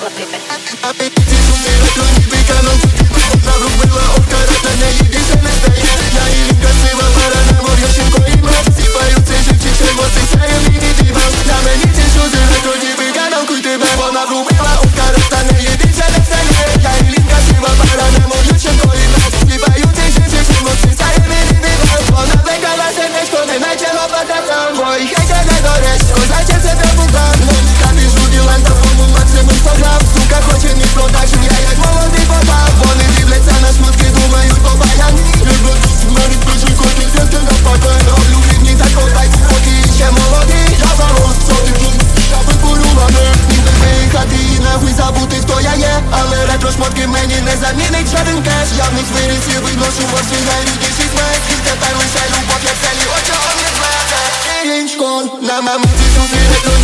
Замінить жоден кеш, явних вирісів виношу во свій найрідніший смерть. І тепер лише любов, як целі очі, он не зведе. Рінчкон, на мамиці зустріне.